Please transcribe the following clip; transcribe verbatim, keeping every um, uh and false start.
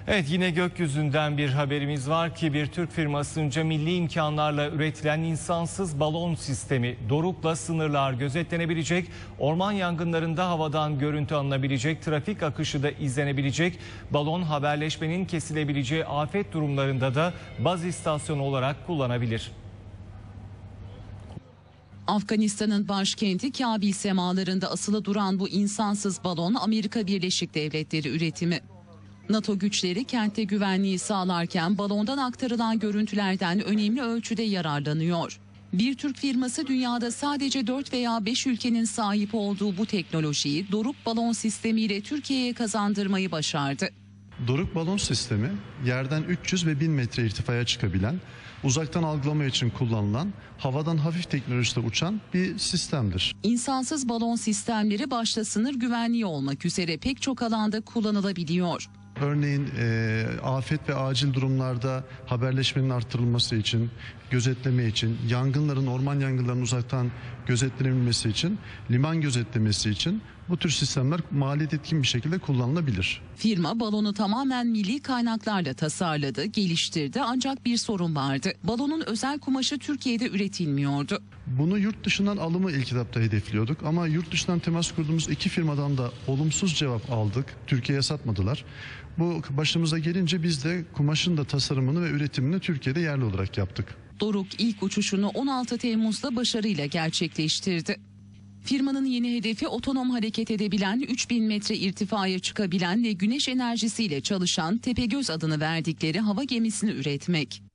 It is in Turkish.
Evet, yine gökyüzünden bir haberimiz var ki bir Türk firmasınca milli imkanlarla üretilen insansız balon sistemi Doruk'la sınırlar gözetlenebilecek, orman yangınlarında havadan görüntü alınabilecek, trafik akışı da izlenebilecek, balon haberleşmenin kesilebileceği afet durumlarında da baz istasyonu olarak kullanabilir. Afganistan'ın başkenti Kabil semalarında asılı duran bu insansız balon Amerika Birleşik Devletleri üretimi. NATO güçleri kentte güvenliği sağlarken balondan aktarılan görüntülerden önemli ölçüde yararlanıyor. Bir Türk firması dünyada sadece dört veya beş ülkenin sahip olduğu bu teknolojiyi Doruk balon sistemiyle Türkiye'ye kazandırmayı başardı. Doruk balon sistemi yerden üç yüz ve bin metre irtifaya çıkabilen, uzaktan algılama için kullanılan, havadan hafif teknolojide uçan bir sistemdir. İnsansız balon sistemleri başta sınır güvenliği olmak üzere pek çok alanda kullanılabiliyor. Örneğin e, afet ve acil durumlarda haberleşmenin artırılması için, gözetleme için, yangınların, orman yangınlarının uzaktan gözetlenebilmesi için, liman gözetlemesi için bu tür sistemler maliyet etkin bir şekilde kullanılabilir. Firma balonu tamamen milli kaynaklarla tasarladı, geliştirdi ancak bir sorun vardı. Balonun özel kumaşı Türkiye'de üretilmiyordu. Bunu yurt dışından alımı ilk etapta hedefliyorduk ama yurt dışından temas kurduğumuz iki firmadan da olumsuz cevap aldık. Türkiye'ye satmadılar. Bu başımıza gelince biz de kumaşın da tasarımını ve üretimini Türkiye'de yerli olarak yaptık. Doruk ilk uçuşunu on altı Temmuz'da başarıyla gerçekleştirdi. Firmanın yeni hedefi otonom hareket edebilen, üç bin metre irtifaya çıkabilen ve güneş enerjisiyle çalışan Tepegöz adını verdikleri hava gemisini üretmek.